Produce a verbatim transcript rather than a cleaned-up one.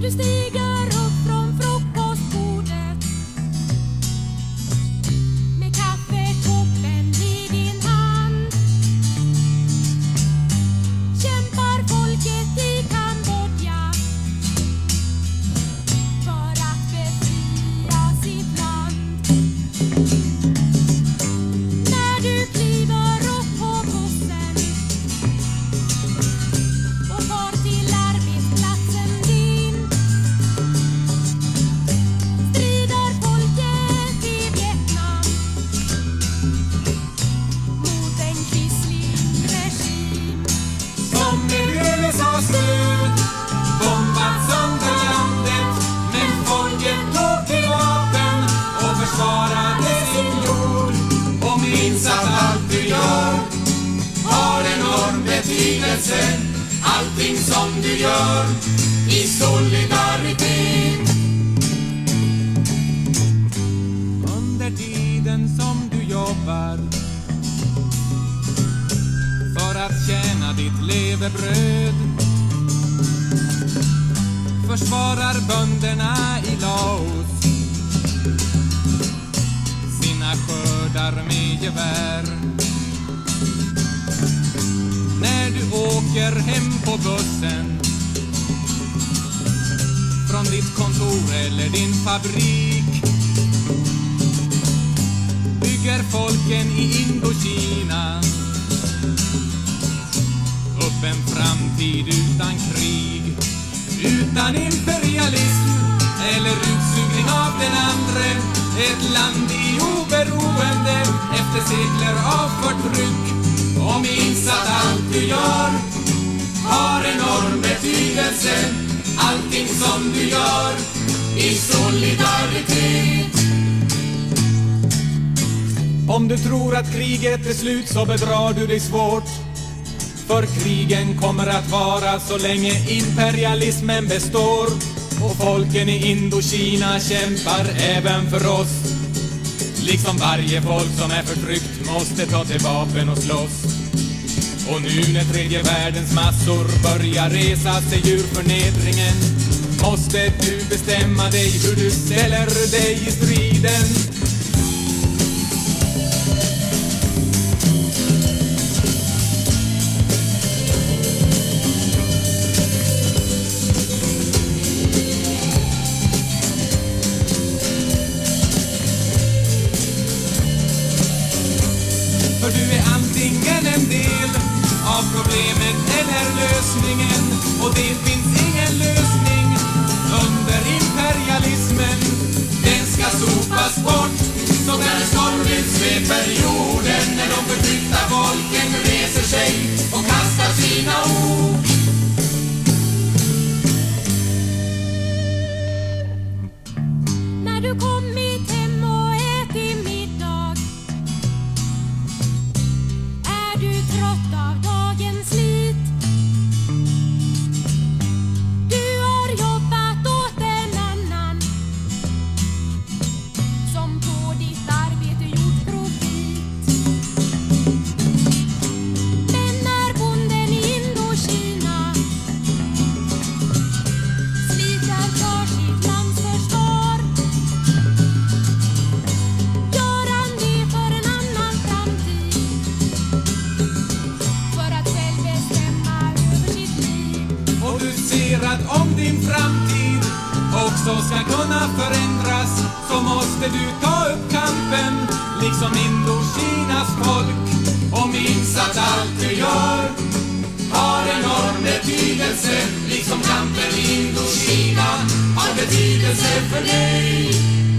du stiger upp från frukostbordet med kaffekoppen i din hand, kämpar folket i Kambodja för att befria sitt land. När du kliver upp på bussen och far till arbetsplatsen din, strider folket i Vietnam mot en Quisling regim Som med U S A:s stöd bombat sönder landet, men folket tog till vapen och försvarade sin jord. Och minns att allt du gör har enorm betydelse. Allting som du gör i solidaritet. Under tiden som du jobbar för att tjäna ditt levebröd, försvarar bönderna i Laos sina skördar med gevär. När du åker hem på bussen från ditt kontor eller din fabrik, bygger folken i Indokina upp en framtid utan krig, utan imperialism eller utsugning av den andre. Ett land i oberoende efter sekler av förtryck. Och minns att allt du gör har enorm betydelse. Allting som du gör i solidaritet. Om du tror att kriget är slut så bedrar du dig svårt. För krigen kommer att vara så länge imperialismen består. Och folken i Indokina kämpar även för oss. Liksom varje folk som är förtryckt måste ta till vapen och slåss. Och nu när tredje världens massor börjar resa sig ur förnedringen, måste du bestämma dig hur du ställer dig i striden. För du är antingen en del av problemet eller lösningen. Och det finns ingen lösning under imperialismen. Den ska sopas bort som en stormvind sveper jorden. När de förtryckta folken reser sig och kastar sina ord. när du kommit hem och ätit middag. Är du trött av dagens slit? Du har jobbat åt en annan som på ditt arbete gjort profit. Men när bonden i Indokina sliter för sitt lands försvar, gör han det för en annan framtid, för att själv bestämma över sitt liv. Och du ser att om din framtid också ska kunna förändras, så måste du ta upp kampen liksom Indokinas folk. Och minns att allt du gör har enorm betydelse, liksom kampen i Indokina har betydelse för dig.